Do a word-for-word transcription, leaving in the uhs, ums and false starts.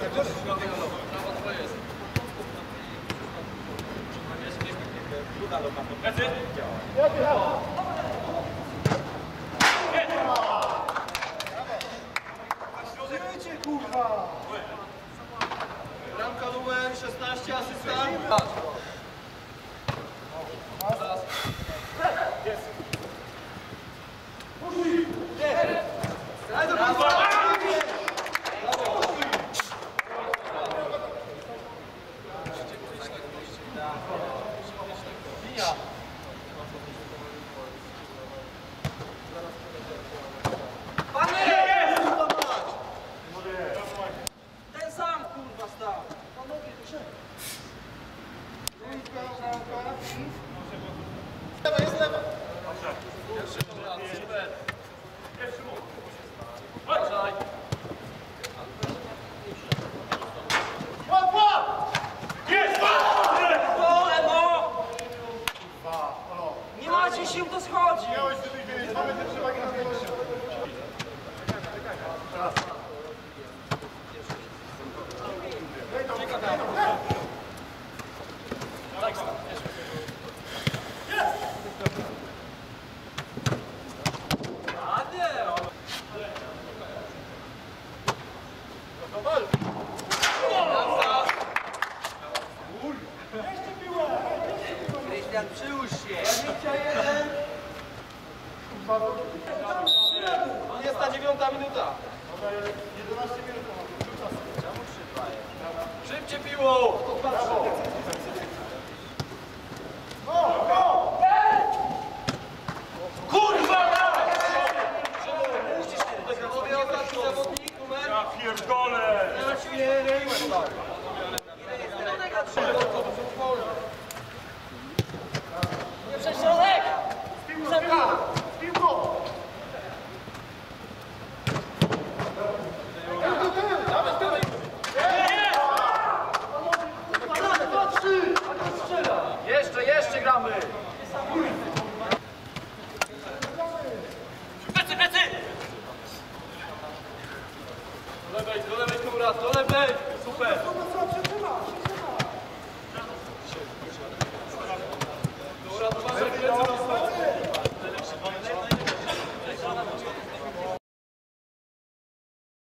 Bramka numer szesnaście, asystent. Ten sam kurwa stał. Panowie, czekaj. Lewa, jest lewa. Pierwszy raz, super. Pierwszy mów. Uważaj. Łap, łap! Jest! O, Emo! Nie macie sił, to schodzi. Miałeś gdybyś wiedzieć, mamy te przewagi na zajęciu. Krystian, przyłóż się. Jest ta dziewiąta minuta. Szybciej piłą. Kurwa! Panowie, ostatni zawodnik, numer. Ja pierdolę! Przez środek. Zemka. Jeszcze, jeszcze gramy. Plecy, plecy. Do lewej, do lewej, tu raz, do lewej. Super.